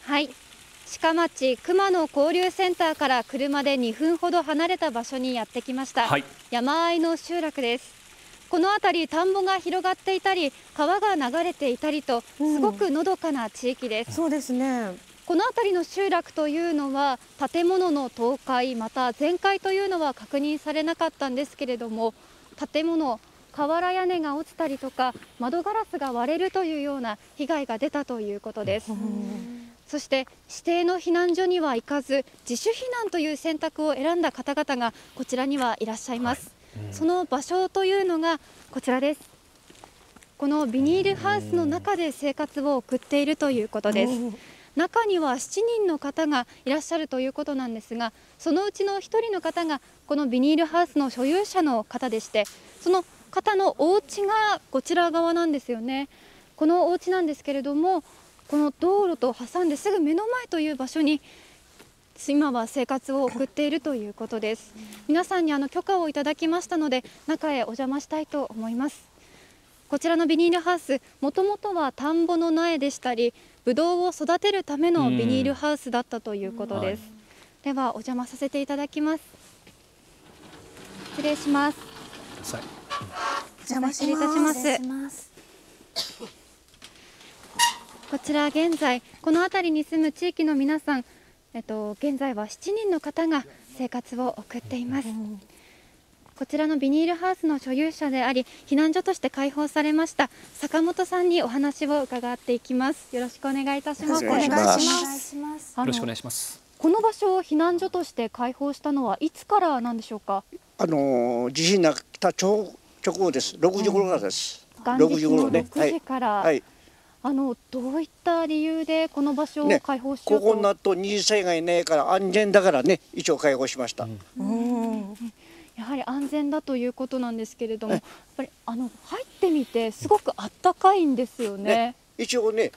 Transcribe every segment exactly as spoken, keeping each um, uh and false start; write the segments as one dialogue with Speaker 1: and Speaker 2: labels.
Speaker 1: はい、鹿町熊野交流センターから車でにふんほど離れた場所にやってきました、はい、山あいの集落です。この辺り田んぼが広がっていたり川が流れていたりとすごくのどかな地域です、うん、
Speaker 2: そうですね。
Speaker 1: この辺りの集落というのは建物の倒壊また全壊というのは確認されなかったんですけれども、建物瓦屋根が落ちたりとか窓ガラスが割れるというような被害が出たということです。そして指定の避難所には行かず自主避難という選択を選んだ方々がこちらにはいらっしゃいます、はい、うん、その場所というのがこちらです。このビニールハウスの中で生活を送っているということです。中にはしちにんの方がいらっしゃるということなんですが、そのうちのひとりの方がこのビニールハウスの所有者の方でして、その方のお家がこちら側なんですよね。このお家なんですけれども、この道路と挟んですぐ目の前という場所に今は生活を送っているということです。皆さんにあの許可をいただきましたので中へお邪魔したいと思います。こちらのビニールハウス、もともとは田んぼの苗でしたりブドウを育てるためのビニールハウスだったということです、うん、ではお邪魔させていただきます。失礼します。
Speaker 2: お邪魔します。失礼します。
Speaker 1: こちら現在この辺りに住む地域の皆さん、えっと、現在はしちにんの方が生活を送っています、うん、こちらのビニールハウスの所有者であり避難所として開放されました坂本さんにお話を伺っていきます。よろしくお願いいたします。
Speaker 2: よろしくお願いします。
Speaker 3: よろしくお願いします。
Speaker 1: この場所を避難所として開放したのはいつからなんでしょうか。
Speaker 4: あの地震が来た直後です。ろくじ頃からです、
Speaker 1: うん、元日のろくじから、はいはい、あのどういった理由でこの場所を開放しようと、
Speaker 4: ね、ここになると二次災害ねえから安全だからね一応開放しました、
Speaker 1: うんうん、やはり安全だということなんですけれども、やっぱりあの入ってみてすごくあったかいんですよね。ね、
Speaker 4: 一応ね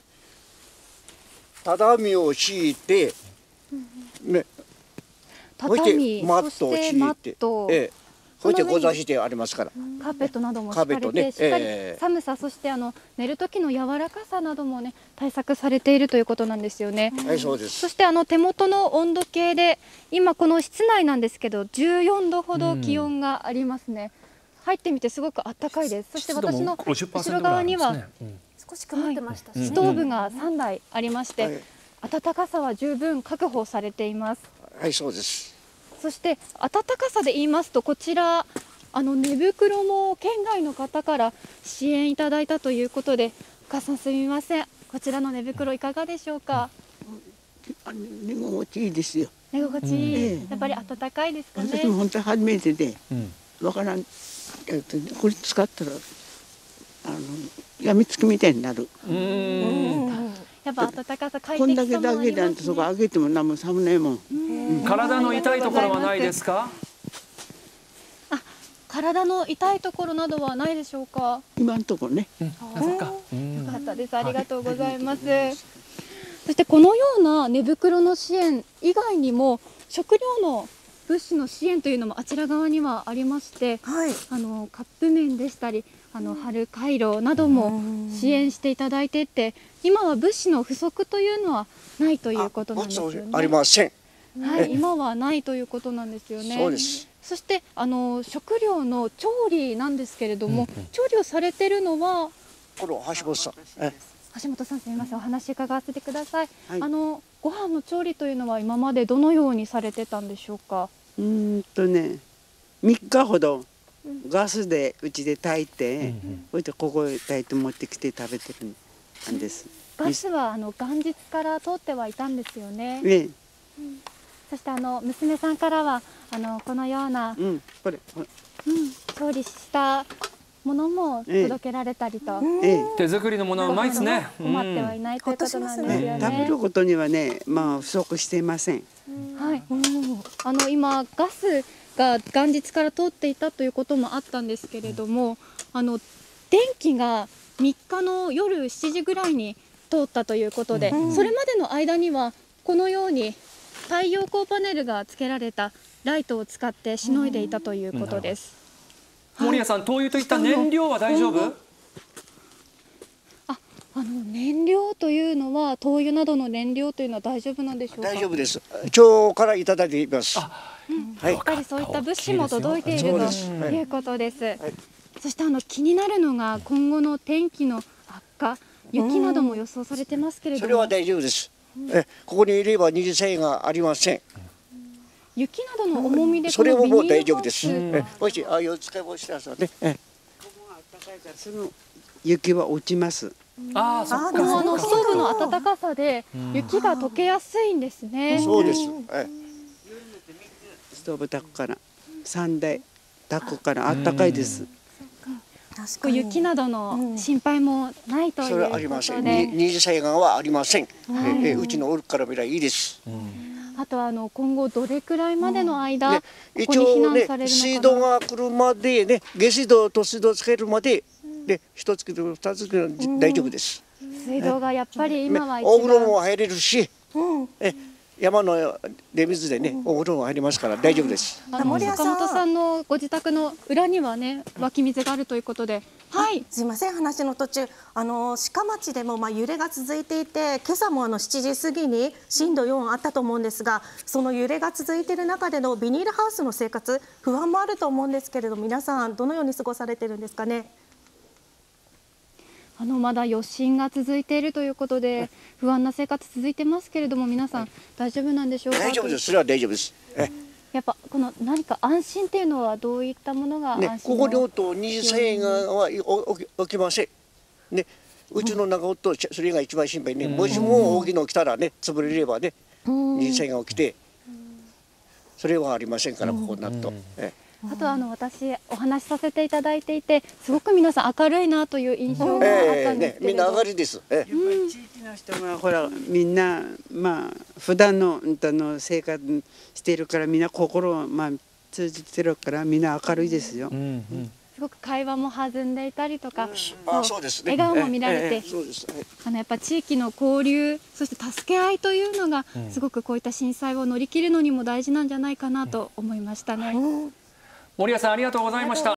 Speaker 4: 畳を敷いて、ね、
Speaker 1: 畳、
Speaker 4: マットを敷いて、
Speaker 1: マット、
Speaker 4: ええ、そしてご座してありますから、
Speaker 1: カーペットなども敷かれて、ね、しっかり寒さ、そしてあの寝る時の柔らかさなどもね対策されているということなんですよね。
Speaker 4: はい、そうです。
Speaker 1: そしてあの手元の温度計で今この室内なんですけどじゅうよんどほど気温がありますね。入ってみてすごく暖かいです。そして私の後ろ側には、ね、うん、
Speaker 2: 少し曇ってましたし、ね、
Speaker 1: ストーブがさんだいありまして、はい、暖かさは十分確保されています。
Speaker 4: はい、そうです。
Speaker 1: そして暖かさで言いますとこちらあの寝袋も県外の方から支援いただいたということで、お母さんすみません、こちらの寝袋いかがでしょうか。
Speaker 5: あの寝心地いいですよ。
Speaker 1: 寝心地いい、うん、やっぱり暖かいですかね。
Speaker 5: 私も本当初めてで、うん、わからん、えっと、これ使ったらあのやみつきみたいになる。うん、
Speaker 1: やっぱ暖かさ快適さもありますね。
Speaker 5: こんだけだけなんてそこ開けても何も寒ないもん。
Speaker 3: うん、体の痛いところはないですか。
Speaker 1: あ、体の痛いところなどはないでしょうか。
Speaker 5: 今のところね。
Speaker 1: うん、あ、そっか。よかったです。ありがとうございます。はい、そしてこのような寝袋の支援以外にも食料の物資の支援というのもあちら側にはありまして、はい、あのカップ麺でしたりあの春カイロなども支援していただいていて、今は物資の不足というのはないということなんですよね。
Speaker 4: ありません。
Speaker 1: はい、今はないということなんですよね。
Speaker 4: そうです。
Speaker 1: そしてあの食料の調理なんですけれども、うんうん、調理をされているのは
Speaker 4: この橋本さん。
Speaker 1: 橋本さん、すみません、お話伺わせてください。はい、あのご飯の調理というのは今までどのようにされてたんでしょうか。
Speaker 5: うーんとね、みっかほどガスでうちで炊いて、それでここへ炊いて持ってきて食べてるんです。
Speaker 1: ガスはあの元日から通ってはいたんですよね。
Speaker 5: ええ、
Speaker 1: うん、そしてあの娘さんからはあのこのような、うん、これ、うん、調理したものも届けられたりと、
Speaker 3: ええ、手作りのものはうまいですね。
Speaker 1: 困ってはいないということなんですよね。
Speaker 5: 食べることにはね、まあ不足していません。
Speaker 1: はい、あの今ガスが元日から通っていたということもあったんですけれども、あの電気がみっかの夜しちじぐらいに通ったということで、うん、それまでの間にはこのように太陽光パネルがつけられたライトを使ってしのいでいたということです。
Speaker 3: うん、森谷さん、灯油といった燃料は大丈夫？
Speaker 1: あ、 あの燃料というのは灯油などの燃料というのは大丈夫なんでしょうか。
Speaker 4: 大丈夫です。町からいただいています。はい。
Speaker 1: やっぱりそういった物資も届いていると
Speaker 4: そうですはい
Speaker 1: いうことです。そしてあの気になるのが今後の天気の悪化、雪なども予想されてますけれども、
Speaker 4: それは大丈夫です。え、ここにいれば二次災害がありません。
Speaker 1: 雪などの重みで
Speaker 4: それももう大丈夫
Speaker 1: で
Speaker 4: です。え、もしあよ使い干してますので、え、
Speaker 5: すぐ雪は落ちます。
Speaker 3: ああ、そっか。
Speaker 1: このあのストーブの暖かさで雪が溶けやすいんですね。
Speaker 4: そうです。え、
Speaker 5: ストーブ炊くから三台炊くからあったかいです。
Speaker 2: 確かに
Speaker 1: 雪などの心配もないという
Speaker 4: それはあり
Speaker 1: こと
Speaker 4: ません。
Speaker 1: で、
Speaker 4: に二次災害はありません。え、えうちのおるから見らいいです。
Speaker 1: あとはあの今後どれくらいまでの間、
Speaker 4: ね、
Speaker 1: こ
Speaker 4: 一
Speaker 1: こに避
Speaker 4: 応ね
Speaker 1: 難される
Speaker 4: 水
Speaker 1: のかな。
Speaker 4: 道が来るまでね、下水道と水道つけるまでで一月と二月で大丈夫です。
Speaker 1: 水道がやっぱり
Speaker 4: ね
Speaker 1: 今は一
Speaker 4: お風呂も
Speaker 1: 番
Speaker 4: 入れるし、
Speaker 2: うん
Speaker 4: え山の出水でね、お風呂も入りますから大丈夫です。
Speaker 1: あの
Speaker 2: 森谷さん
Speaker 1: 坂本さんのご自宅の裏にはね湧き水があるということで、はい。
Speaker 2: すいません、話の途中、あの鹿町でもまあ揺れが続いていて、今朝もあのしちじ過ぎに震度よんあったと思うんですが、その揺れが続いている中でのビニールハウスの生活、不安もあると思うんですけれど、皆さんどのように過ごされてるんですかね。
Speaker 1: あのまだ余震が続いているということで不安な生活続いてますけれども、皆さん大丈夫なんでしょうか。
Speaker 4: 大丈夫です。それは大丈夫です。え
Speaker 1: やっぱこの何か安心っていうのはどういったものが安心の、
Speaker 4: ね、ここにおると二次災害は起き起きません。ね、うちの中おるとそれが一番心配ね。もしも大きいの起きたらね、潰れればね、二次災害起きて、それはありませんからここになると。え
Speaker 1: あとあの私お話しさせていただいていて、すごく皆さん明るいなという印象があったんで
Speaker 4: えね
Speaker 1: す、けれど、
Speaker 4: みんな明るいです。え
Speaker 5: やっぱり地域の人がほらみんなまあ普段のうんとの生活しているからみんな心をまあ通じてるからみんな明るいですよ。
Speaker 3: うんうん。
Speaker 1: すごく会話も弾んでいたりとか、
Speaker 4: あ、そうですね。
Speaker 1: 笑顔も見られて、
Speaker 4: ええええそうです。え
Speaker 1: あのやっぱ地域の交流、そして助け合いというのが、すごくこういった震災を乗り切るのにも大事なんじゃないかなと思いましたね。
Speaker 3: 森谷さん、ありがとうございました。